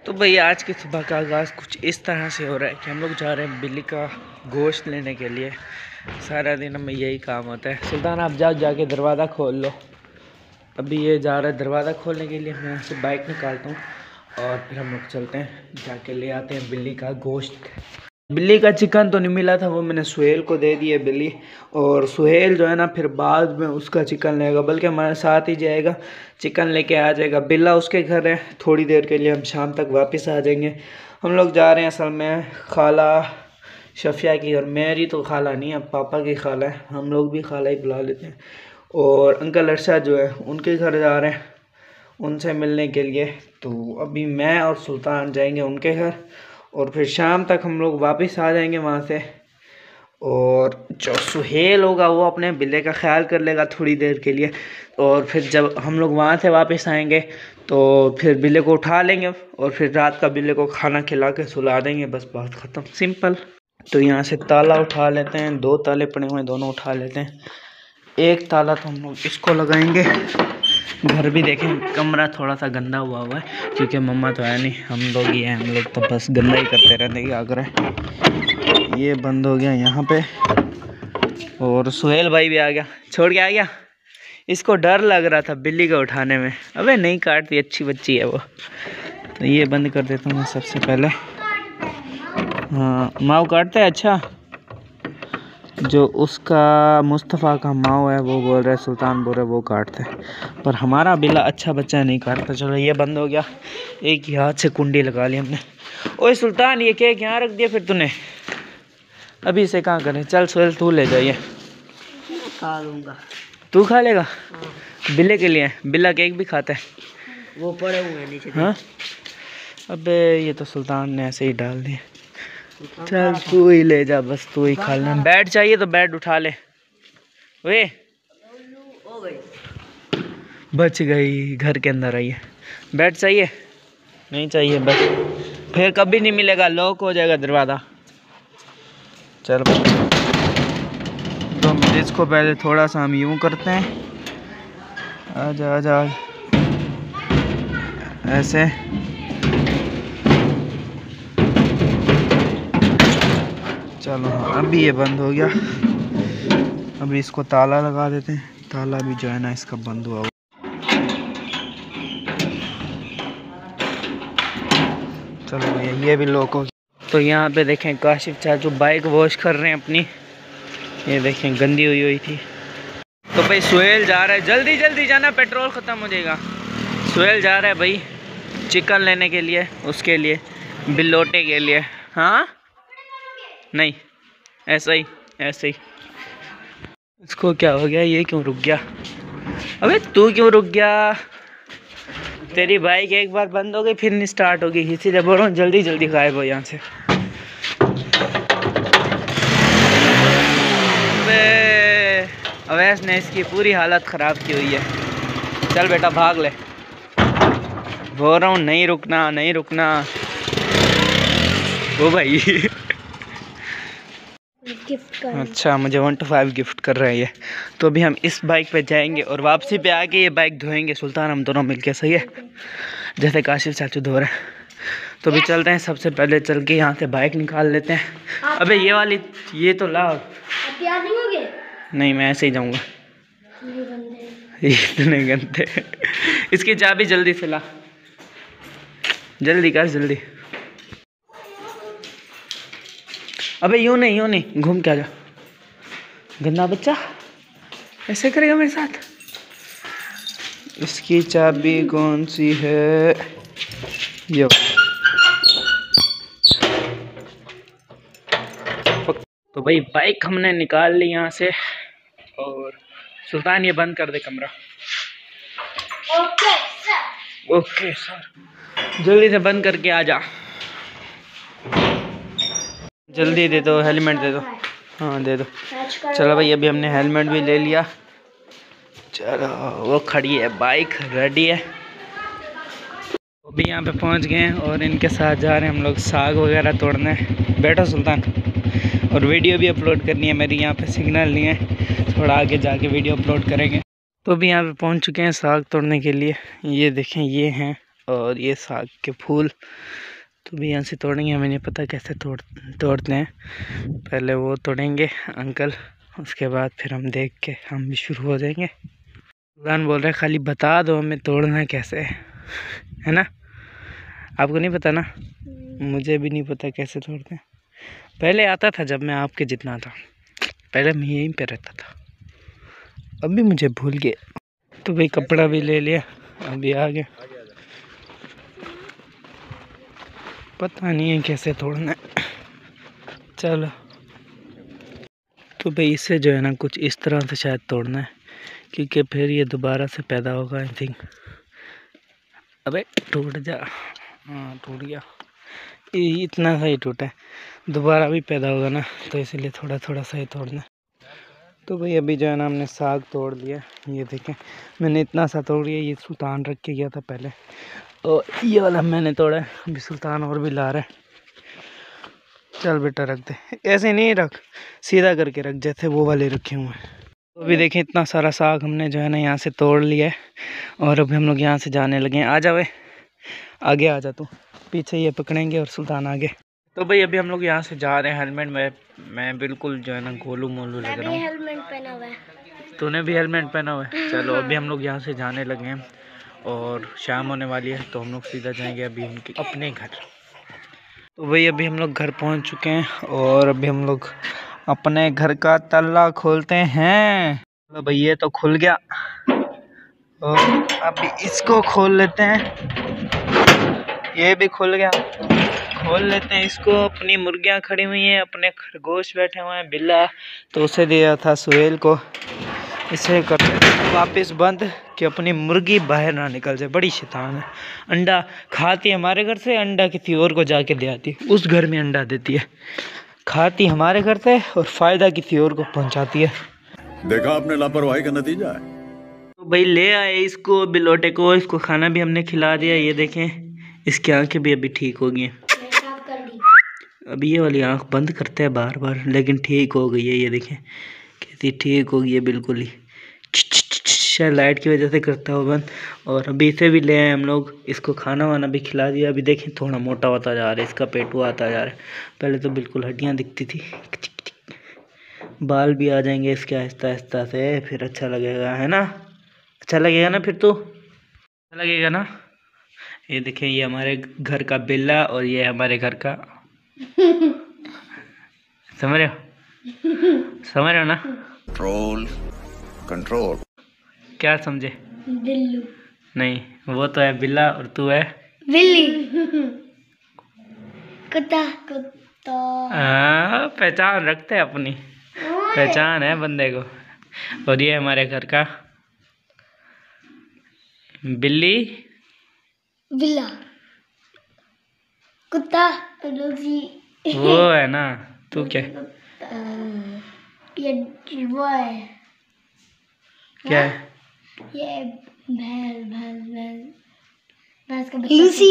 तो भाई आज की सुबह का आगाज़ कुछ इस तरह से हो रहा है कि हम लोग जा रहे हैं बिल्ली का गोश्त लेने के लिए। सारा दिन हमें यही काम होता है। सुल्तान आप जाओ, जाके दरवाज़ा खोल लो। अभी ये जा रहा है दरवाज़ा खोलने के लिए। मैं यहाँ से बाइक निकालता हूँ और फिर हम लोग चलते हैं, जाके ले आते हैं बिल्ली का गोश्त। बिल्ली का चिकन तो नहीं मिला था, वो मैंने सुहेल को दे दिया बिल्ली। और सुहेल जो है ना फिर बाद में उसका चिकन लेगा, बल्कि हमारे साथ ही जाएगा, चिकन लेके आ जाएगा। बिल्ला उसके घर है, थोड़ी देर के लिए हम शाम तक वापस आ जाएंगे। हम लोग जा रहे हैं असल में खाला शफिया की, और मेरी तो खाला नहीं है, पापा की खाला है। हम लोग भी खाला ही बुला लेते हैं। और अंकल अरशद जो है उनके घर जा रहे हैं उनसे मिलने के लिए। तो अभी मैं और सुल्तान जाएंगे उनके घर और फिर शाम तक हम लोग वापस आ जाएंगे वहाँ से। और जो सुहेल होगा वो अपने बिल्ले का ख्याल कर लेगा थोड़ी देर के लिए। और फिर जब हम लोग वहाँ से वापस आएंगे तो फिर बिल्ले को उठा लेंगे और फिर रात का बिल्ले को खाना खिला के सुला देंगे। बस बात ख़त्म, सिंपल। तो यहाँ से ताला उठा लेते हैं, 2 ताले पड़े हुए हैं, दोनों उठा लेते हैं। एक ताला तो हम लोग इसको लगाएंगे। घर भी देखें, कमरा थोड़ा सा गंदा हुआ है क्योंकि मम्मा तो है नहीं, हम लोग ही हैं। हम लोग तो बस गंदा ही करते रहते हैं, क्या करें। ये बंद हो गया यहाँ पे। और सुहेल भाई भी आ गया, छोड़ के आ गया। इसको डर लग रहा था बिल्ली को उठाने में। अबे नहीं काटती, अच्छी बच्ची है वो। तो ये बंद कर देता हूँ मैं सबसे पहले। हाँ, माँ काटते है। अच्छा, जो उसका मुस्तफ़ा का माँ है वो बोल रहा है, सुल्तान बोल रहा है वो काटते हैं, पर हमारा बिल्ला अच्छा बच्चा नहीं काटता। चलो ये बंद हो गया। एक ही हाथ से कुंडी लगा ली हमने। ओए सुल्तान, ये केक यहाँ रख दिया फिर तूने, अभी इसे कहाँ करें। चल सुहेल तू ले जाइए। खा लूँगा। तू खा लेगा? बिल्ले के लिए, बिल्ला केक भी खाता है। वो पड़े हुए हैं नीचे। हाँ, अबे ये तो सुल्तान ने ऐसे ही डाल दिए। चल तू ही ले जा, बस तू ही खा लेना। बैट चाहिए तो बैट उठा ले। वे बच गई, घर के अंदर आई है। बैट चाहिए? नहीं चाहिए, बस फिर कभी नहीं मिलेगा, लॉक हो जाएगा दरवाज़ा। चल तो इसको पहले थोड़ा सा हम यूं करते हैं। आजा आजा, ऐसे। चलो हाँ, अभी ये बंद हो गया। अभी इसको ताला लगा देते हैं। ताला भी जो है ना इसका बंद हुआ। चलो भैया ये भी लॉक हो गया। तो यहाँ पे देखें काशिफ चाचू बाइक वॉश कर रहे हैं अपनी। ये देखें गंदी हुई थी। तो भाई सुहेल जा रहा है, जल्दी जल्दी जाना, पेट्रोल ख़त्म हो जाएगा। सुहेल जा रहा है भाई चिकन लेने के लिए, उसके लिए, बिल्लोटे के लिए। हाँ नहीं, ऐसा ही ऐसे ही। इसको क्या हो गया, ये क्यों रुक गया? अबे तू क्यों रुक गया? तेरी बाइक एक बार बंद हो गई फिर नहीं स्टार्ट होगी, इसीलिए बोल रहा हूँ जल्दी जल्दी गायब हो यहाँ से। अवैस ने इसकी पूरी हालत ख़राब की हुई है। चल बेटा भाग ले, बोल रहा हूँ नहीं रुकना नहीं रुकना। वो भाई अच्छा, मुझे 1 to 5 गिफ्ट कर रहा है ये। तो अभी हम इस बाइक पे जाएंगे और वापसी पे आके ये बाइक धोएंगे सुल्तान, हम दोनों मिलके, सही है? जैसे काशिफ चाचू धो रहे हैं। तो अभी चलते हैं, सबसे पहले चल के यहाँ से बाइक निकाल लेते हैं। अबे ये वाली, ये तो ला। नहीं, मैं ऐसे ही जाऊँगा। इतने गंदे। इसकी चाबी जल्दी से ला, जल्दी कर जल्दी। अबे यूँ नहीं, घूम के आ जा। गंदा बच्चा ऐसे करेगा मेरे साथ। इसकी चाबी कौन सी है? ये। तो भाई बाइक हमने निकाल ली यहाँ से। और सुल्तान ये बंद कर दे कमरा। ओके सर, जल्दी से बंद करके आ जा। जल्दी दे दो, हेलमेट दे दो। हाँ दे दो। चलो भाई अभी हमने हेलमेट भी ले लिया। चलो वो खड़ी है, बाइक रेडी है। अभी यहाँ पे पहुँच गए हैं और इनके साथ जा रहे हैं हम लोग साग वगैरह तोड़ने। बैठो सुल्तान। और वीडियो भी अपलोड करनी है मेरी, यहाँ पे सिग्नल नहीं है, थोड़ा आगे जाके वीडियो अपलोड करेंगे। तो अभी यहाँ पे पहुँच चुके हैं साग तोड़ने के लिए। ये देखें, ये हैं और ये साग के फूल तो भी यहाँ से तोड़ेंगे। हमें नहीं पता कैसे तोड़ते हैं। पहले वो तोड़ेंगे अंकल, उसके बाद फिर हम देख के हम भी शुरू हो जाएंगे। सुल्तान बोल रहे खाली बता दो हमें तोड़ना कैसे है ना। आपको नहीं पता ना? मुझे भी नहीं पता कैसे तोड़ते हैं। पहले आता था जब मैं आपके जितना था, पहले मैं यहीं पे रहता था, अभी मुझे भूल गया। तो भाई कपड़ा भी ले लिया, अभी आ गया। पता नहीं है कैसे तोड़ना है। चलो तो भाई इससे जो है ना कुछ इस तरह से शायद तोड़ना है, क्योंकि फिर ये दोबारा से पैदा होगा आई थिंक। अबे टूट जा, हाँ टूट गया। इतना सा ही टूटा है, दोबारा भी पैदा होगा ना, तो इसलिए थोड़ा थोड़ा सा ही तोड़ना है। तो भाई अभी जो है ना हमने साग तोड़ लिया। ये देखें मैंने इतना सा तोड़ लिया। ये सुल्तान रख के गया था पहले, और ये वाला मैंने तोड़ा है। अभी सुल्तान और भी ला रहा है। चल बेटा रख दे, ऐसे नहीं रख, सीधा करके रख जैसे वो वाले रखे हुए हैं। तो अभी देखें इतना सारा साग हमने जो है ना यहाँ से तोड़ लिया है, और अभी हम लोग यहाँ से जाने लगे हैं। आ जा भाई, आगे आ जा तू, पीछे ये पकड़ेंगे और सुल्तान आगे। तो भाई अभी हम लोग यहाँ से जा रहे हैं। हेलमेट में मैं बिल्कुल जो है ना गोलू मोलू लग रहा हूँ। हेलमेट पहना हुआ है। तूने भी हेलमेट पहना हुआ है? चलो अभी हम लोग यहाँ से जाने लगे हैं और शाम होने वाली है, तो हम लोग सीधा जाएंगे अभी उनके अपने घर। तो भाई अभी हम लोग घर पहुँच चुके हैं, और अभी हम लोग अपने घर का ताला खोलते हैं। तो भाई ये तो खुल गया, और अभी इसको खोल लेते हैं। ये भी खुल गया, खोल लेते हैं इसको। अपनी मुर्गियां खड़ी हुई हैं, अपने खरगोश बैठे हुए हैं। बिल्ला तो उसे दिया था सुहेल को, इसे करते हैं वापस बंद कि अपनी मुर्गी बाहर ना निकल जाए। बड़ी शैतान है, अंडा खाती है हमारे घर से, अंडा किसी और को जाके दे आती है। उस घर में अंडा देती है, खाती हमारे घर से और फ़ायदा किसी और को पहुंचाती है। देखा आपने लापरवाही का नतीजा है। तो भाई ले आए इसको बिलोटे को, इसको खाना भी हमने खिला दिया। ये देखें इसकी आंखें भी अभी ठीक हो गई हैं। अभी ये वाली आंख बंद करते हैं बार बार, लेकिन ठीक हो गई है। ये देखें कैसी ठीक हो गई है बिल्कुल ही। शायद लाइट की वजह से करता हो बंद। और अभी इसे भी ले आए हम लोग, इसको खाना वाना भी खिला दिया। अभी देखें थोड़ा मोटा होता जा रहा है, इसका पेटू आता जा रहा है। पहले तो बिल्कुल हड्डियाँ दिखती थी, बाल भी आ जाएंगे इसके आहिस्ता आहिस्ता से, फिर अच्छा लगेगा है ना। अच्छा लगेगा ना फिर तो, अच्छा लगेगा ना। ये देखें ये हमारे घर का बिल्ला, और ये हमारे घर का समझ रहे हो ना। Control control. क्या समझे? बिल्लू नहीं, वो तो है बिल्ला और तू है बिल्ली। कुत्ता कुत्ता। पहचान रखते हैं अपनी, पहचान है बंदे को। और ये हमारे घर का बिल्ली, बिल्ला, कुत्ता, वो है ना। तू क्या ये वो है क्या है? ये भैंस का बच्चा। लूसी।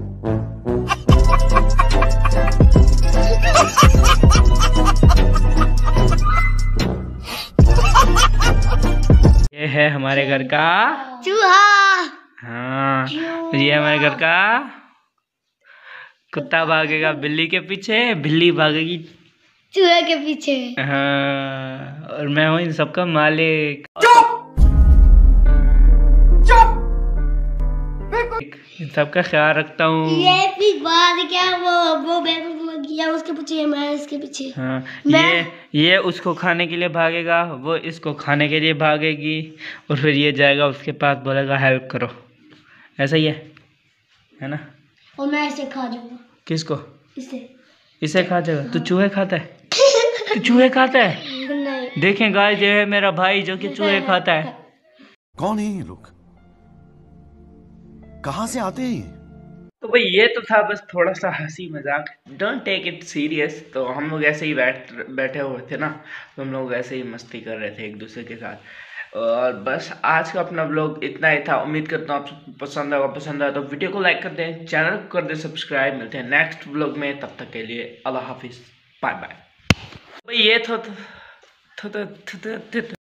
ये है हमारे घर का चूहा। हाँ, ये हमारे घर का कुत्ता भागेगा बिल्ली के पीछे, बिल्ली भागेगी चूहे के पीछे। हाँ, और मैं हूँ इन सबका मालिक। इन सबका ख्याल रखता हूँ। ये भी बात क्या, वो गया उसके पीछे, मैं इसके पीछे। हाँ, ये उसको खाने के लिए भागेगा, वो इसको खाने के लिए भागेगी, और फिर ये जाएगा उसके पास, बोलेगा हेल्प करो। ऐसा ही है ना। और मैं इसे खा जाऊंगा। किसको? इसे खा जाएगा। तू चूहे खाता है? तू चूहे खाता है? नहीं। देखें गाइस, ये है मेरा भाई जो कि चूहे खाता है। कौन है ये लोग, कहाँ से आते हैं? तो भाई ये तो था बस थोड़ा सा हंसी मजाक, डोंट टेक इट सीरियस। तो हम लोग ऐसे ही बैठे हुए थे ना, तो हम लोग ऐसे ही मस्ती कर रहे थे एक दूसरे के साथ। और बस आज का अपना व्लॉग इतना ही था। उम्मीद करता हूँ आपको पसंद आया तो वीडियो को लाइक कर दें, चैनल को कर दें सब्सक्राइब। मिलते हैं नेक्स्ट व्लॉग में, तब तक के लिए अल्लाह हाफिज़, बाय बाय। भाई ये